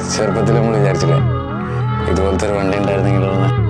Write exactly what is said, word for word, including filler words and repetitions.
ചെറുപ്പത്തിൽ നമ്മൾ വിചാരിച്ചില്ലേ ഇതുപോലത്തെ ഒരു വണ്ടി ഉണ്ടായിരുന്നെങ്കിലോ എന്ന്.